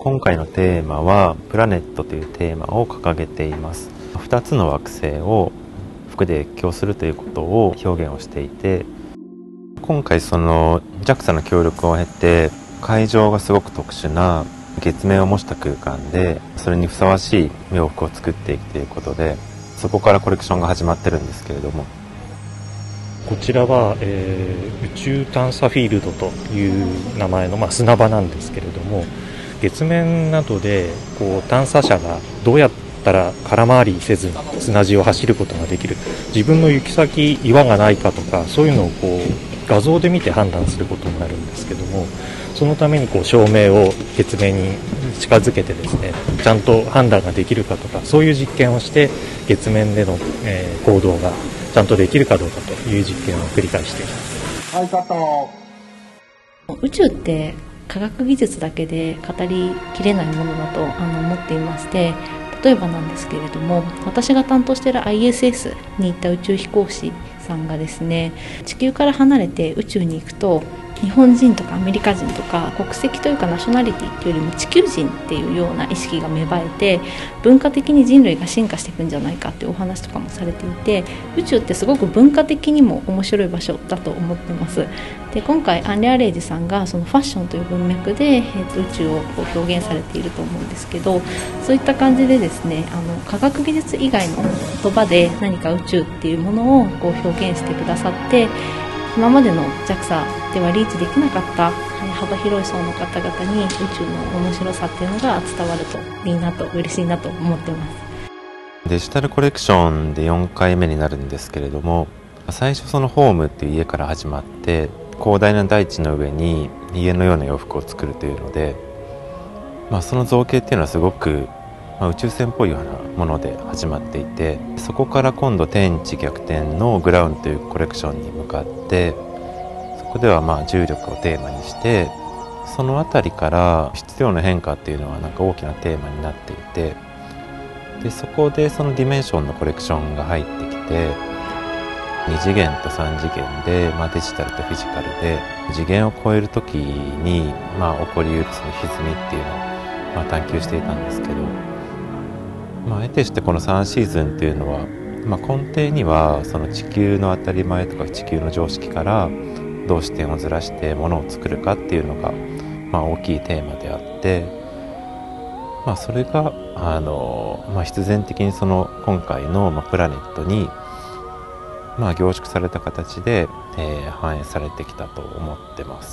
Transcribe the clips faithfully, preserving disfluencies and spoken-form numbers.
今回のテーマはプラネットというテーマを掲げています。ふたつの惑星を服で越境するということを表現をしていて、今回その ジャクサ の協力を経て会場がすごく特殊な月面を模した空間で、それにふさわしい洋服を作っていくということで、そこからコレクションが始まってるんですけれども、 こちらは、えー、宇宙探査フィールドという名前の、まあ、砂場なんですけれども、月面などでこう探査車がどうやったら空回りせずに砂地を走ることができる、自分の行き先岩がないかとか、そういうのをこう画像で見て判断することになるんですけども、そのためにこう照明を月面に近づけてですね、ちゃんと判断ができるかとか、そういう実験をして月面での、えー、行動がちゃんとできるかどうかという実験を繰り返しています。はい、カット。宇宙って科学技術だけで語りきれないものだとあの思っていまして、例えばなんですけれども、私が担当している アイエスエス に行った宇宙飛行士さんがですね、地球から離れて宇宙に行くと、日本人とかアメリカ人とか国籍というかナショナリティというよりも地球人っていうような意識が芽生えて、文化的に人類が進化していくんじゃないかっていうお話とかもされていて、宇宙ってすごく文化的にも面白い場所だと思ってます。で、今回アンレアレージさんがそのファッションという文脈で、えー、と宇宙をこう表現されていると思うんですけど、そういった感じでですね、あの科学技術以外の言葉で何か宇宙っていうものをこう表現してくださって、今までの ジャクサ ではリーチできなかった幅広い層の方々に宇宙の面白さっていうのが伝わるといいなと、嬉しいなと思ってます。 デジタルコレクションでよんかいめになるんですけれども、最初そのホームっていう家から始まって、広大な大地の上に家のような洋服を作るというので、まあ、その造形っていうのはすごく、まあ、宇宙船っぽいようなもので始まっていて、そこから今度天地逆転のグラウンというコレクションに向かって、そこではまあ重力をテーマにして、そのあたりから質量の変化っていうのはなんか大きなテーマになっていて、でそこでそのディメンションのコレクションが入ってきて、に次元とさん次元で、まあ、デジタルとフィジカルで次元を超えるときに、まあ、起こりうるその歪みっていうのを、まあ、探求していたんですけど、まあ、得てしてこのさんシーズンっていうのは、まあ、根底にはその地球の当たり前とか地球の常識からどう視点をずらしてものを作るかっていうのが、まあ、大きいテーマであって、まあ、それがあの、まあ、必然的にその今回の、まあ、プラネットにまあ、凝縮された形で、えー、反映されてきたと思ってます。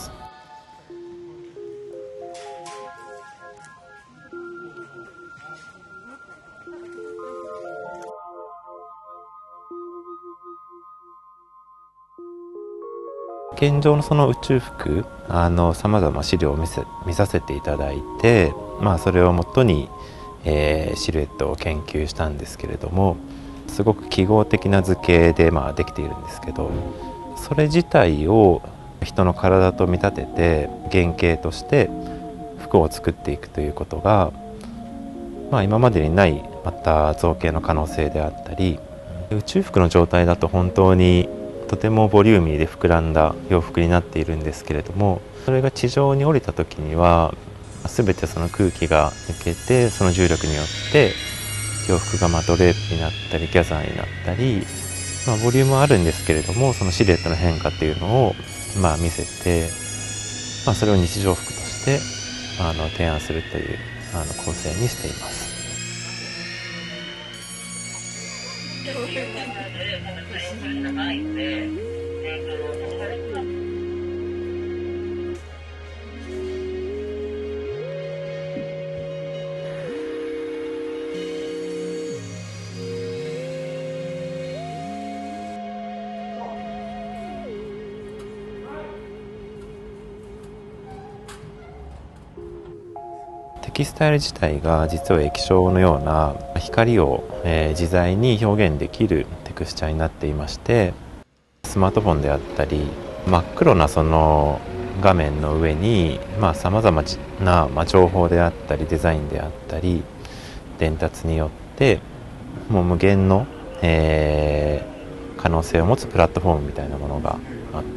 現状のその宇宙服、あのさまざま資料を見せ見させていただいて、まあ、それをもとに、えー、シルエットを研究したんですけれども、すごく記号的な図形でまあできているんですけど、それ自体を人の体と見立てて原型として服を作っていくということが、まあ、今までにないまた造形の可能性であったり、宇宙服の状態だと本当にとてもボリューミーで膨らんだ洋服になっているんですけれども、それが地上に降りた時には全てその空気が抜けて、その重力によって洋服がまあドレープになったりギャザーになったり、まあ、ボリュームはあるんですけれども、そのシルエットの変化っていうのをまあ見せて、まあ、それを日常服としてあの提案するというあの構成にしています。テキスタイル自体が実は液晶のような光を、えー、自在に表現できるテクスチャーになっていまして、スマートフォンであったり真っ黒なその画面の上にさまざ、まな、まあ、情報であったりデザインであったり伝達によってもう無限の、えー、可能性を持つプラットフォームみたいなものがあって、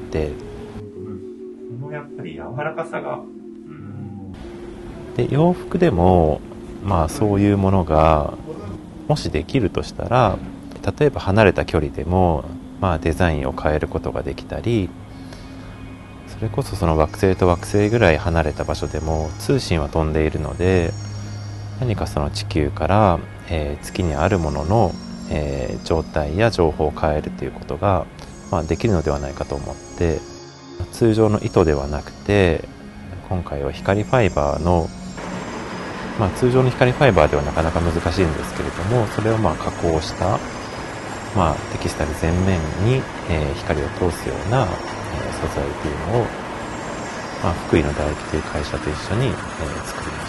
このやっぱり柔らかさがで洋服でも、まあ、そういうものがもしできるとしたら、例えば離れた距離でも、まあ、デザインを変えることができたり、それこそその惑星と惑星ぐらい離れた場所でも通信は飛んでいるので、何かその地球から、えー、月にあるものの、えー、状態や情報を変えるということが、まあ、できるのではないかと思って、通常の糸ではなくて今回は光ファイバーの、まあ、通常の光ファイバーではなかなか難しいんですけれども、それをまあ加工した、まあ、テキスタイル全面に、えー、光を通すような、えー、素材というのを、まあ、福井の大輝という会社と一緒に、えー、作りました。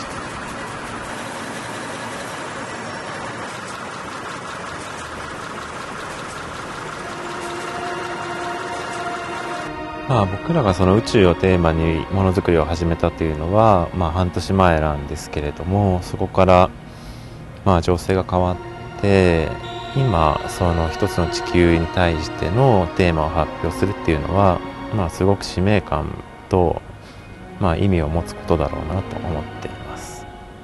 まあ、僕らがその宇宙をテーマにものづくりを始めたというのは、まあ、半年前なんですけれども、そこから、まあ、情勢が変わって今その一つの地球に対してのテーマを発表するっていうのは、まあ、すごく使命感と、まあ、意味を持つことだろうなと思っています。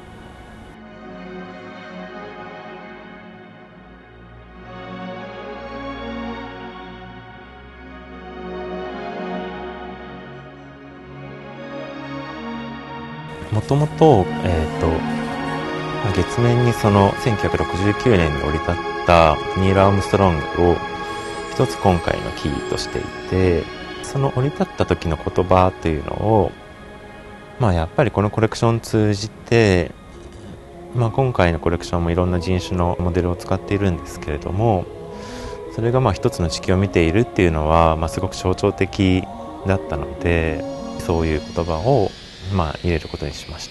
もともと、えーと、月面にそのせんきゅうひゃくろくじゅうきゅうねんに降り立ったニール・アームストロングを一つ今回のキーとしていて、その降り立った時の言葉というのを、まあ、やっぱりこのコレクションを通じて、まあ、今回のコレクションもいろんな人種のモデルを使っているんですけれども、それがまあ一つの地球を見ているっていうのは、まあ、すごく象徴的だったので、そういう言葉をまあ入れることにしました。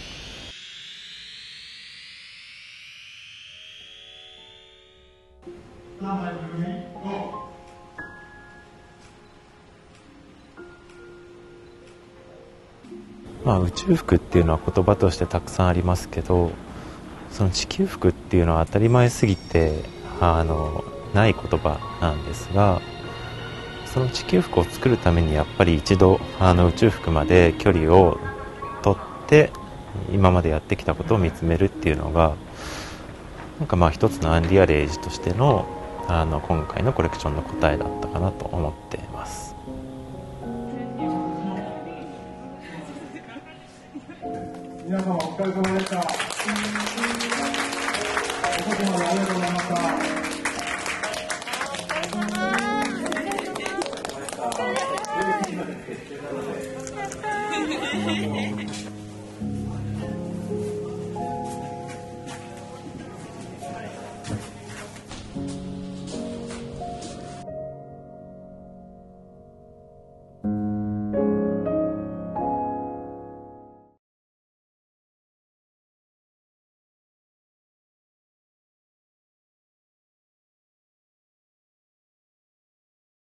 まあ、宇宙服っていうのは言葉としてたくさんありますけど、その地球服っていうのは当たり前すぎてあのない言葉なんですが、その地球服を作るためにやっぱり一度あの宇宙服まで距離を取って今までやってきたことを見つめるっていうのが、なんかまあ一つのアンリアレージとしてのあの今回のコレクションの答えだったかなと思っています。 皆様お疲れ様でした。遅くまでありがとうございました。